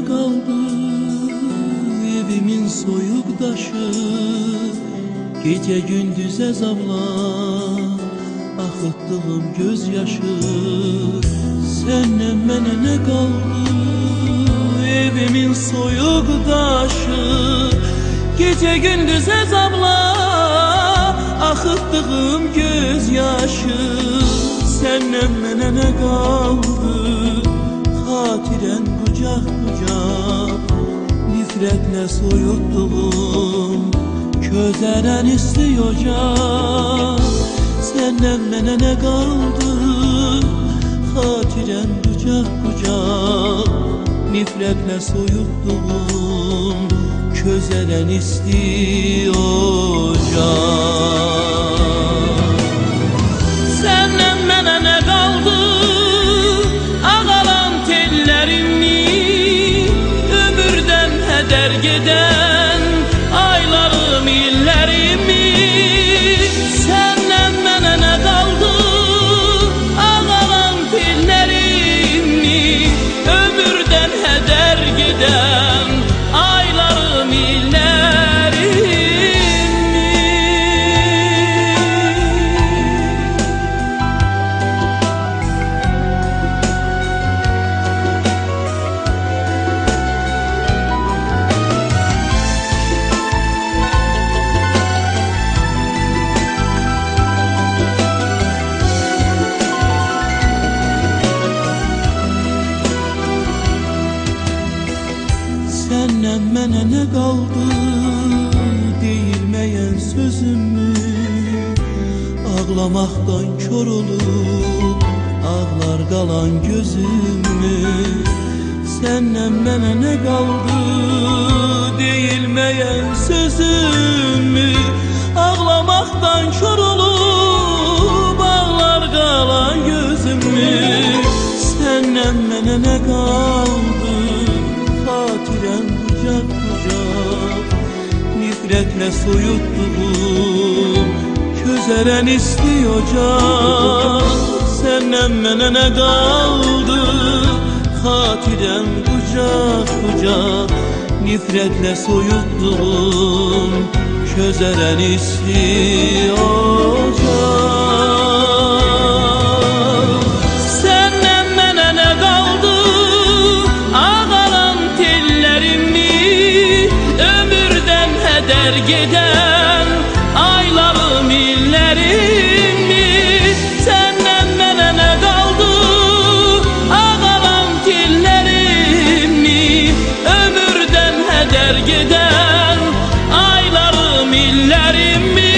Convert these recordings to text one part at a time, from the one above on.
ne kaldı? Evimin soyuk taşı, gece gündüz ezabla akıttığım gözyaşı. Senden mənə ne kaldı? Evimin soyuk taşı, gece gündüz ezabla akıttığım gözyaşı. Senden mənə ne kaldı? Hatiren kucak kucak, nifretle soyuttuğum közeren istiyorcak. Senden mənə ne kaldı? Hatiren kucak kucak, nifretle soyuttuğum közeren istiyorcak. Senden mənə ne kaldı? Ağalan tellerimi, ömürden heder giden aylarım, illerimi. Senden mənə ne kaldı? Ağalan tellerimi, ömürden heder giden aylarım, illerimi. Senden mənə ne kaldı? Deyilmeyen sözümü, ağlamaktan kör olup ağlar kalan gözümü. Senden mənə ne kaldı? Deyilmeyen sözümü, ağlamaktan kör olup ağlar kalan gözümü. Senden mənə ne kaldı? Hatiren kucak kucak, nifretle soyuttuğum közeren istiyorcak. Senden mənə ne kaldı? Hatiren kucak kucak, nifretle soyuttuğum közeren istiyorcak. Senden mənə ne kaldı? Ağalan tellerimi, ömürden heder giden aylarım, illerimi. Senden mənə ne kaldı? Ağalan tellerimi, ömürden heder giden aylarım, illerimi.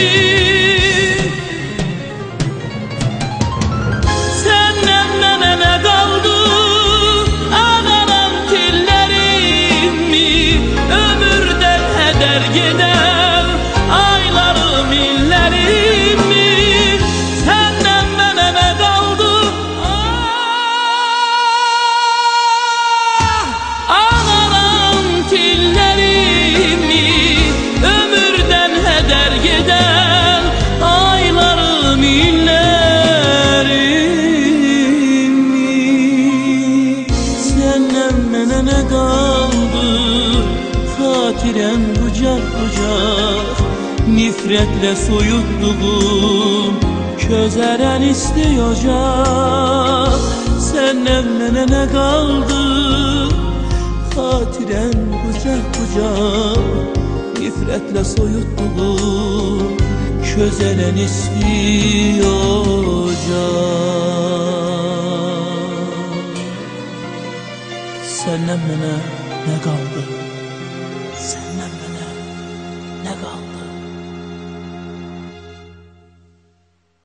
Senden mənə ne kaldı? Ağalan tellerimi, ömürden heder giden aylarım, illerimi. Senden mənə ne kaldı? Ağalan tellerimi, ömürden heder giden aylarım, illerimi. Senden mənə ne kaldı? Hatiren kucak kucak, nifretle soyuttuğum közeren istiyorcak. Senden mənə ne kaldı? Hatiren kucak kucak, nifretle soyuttuğum közeren istiyorcak. Senden mənə ne kaldı?